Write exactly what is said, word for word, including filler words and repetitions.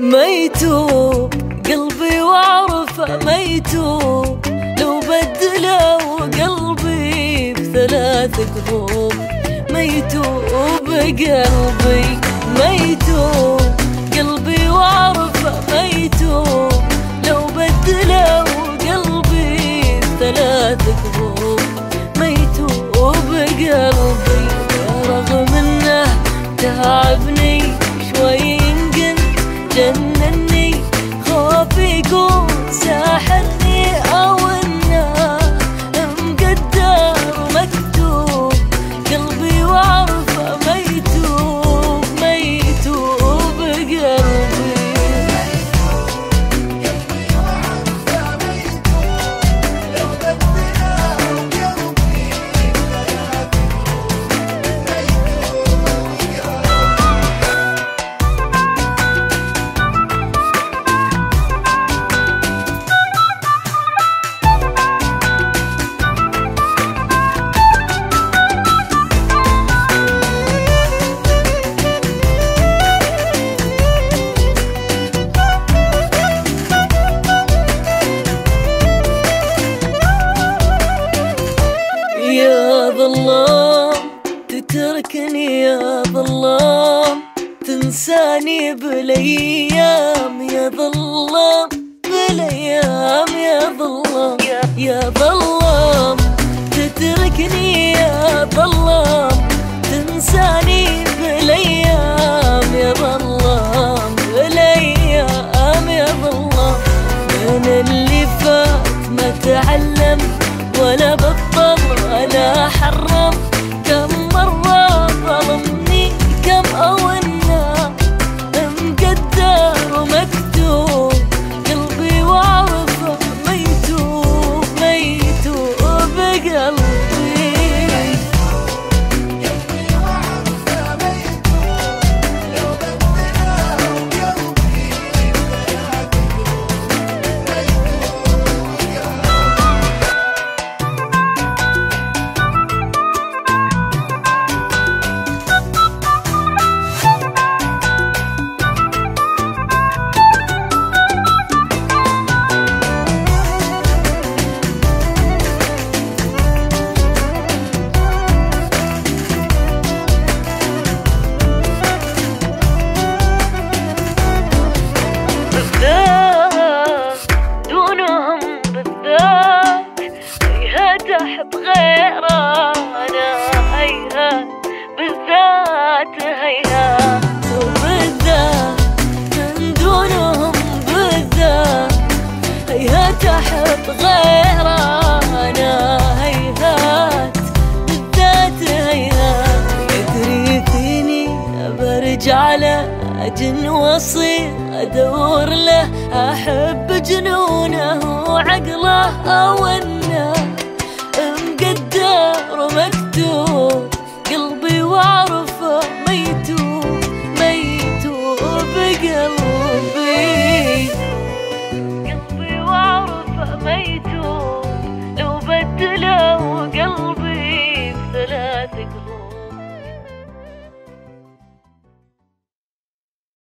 ميتوب قلبي واعرفه ميتوب، لو بدلوا قلبي بثلاث قلوب. ميتوب قلبي ميتوب قلبي واعرفه ميتوب، لو بدلوا قلبي بثلاث قلوب. ميتوب قلبي رغم انه تعبني شوي يمكن جنني، خوفي يكون ساحرني او انه مقدر مكتوب. قلبي واعرفه ميتوب ميتوب قلبي. يا ظلام تتركني يا ظلام، تنساني بالايام يا ظلام بالايام يا ظلام. يا ظلام تتركني يا ظلام، تنساني بالايام يا ظلام بالايام يا ظلام. من اللي فات ما تعلم ولا بطل ولا حرم، كم مرة ظلمني كم أونا مقدر ومكتوب. قلبي واعرفه ميتوب ميتوب قلبي. دونهم بالذات هيهات احب غيره انا، هيهات بالذات هيهات وبالذات من دونهم بالذات هيهات احب غيره انا، هيهات بالذات هيهات. يدري فيني برجع له أجن واصير ادور له، احب جنونه وعقله او انه مقدر ومكتوب. قلبي واعرف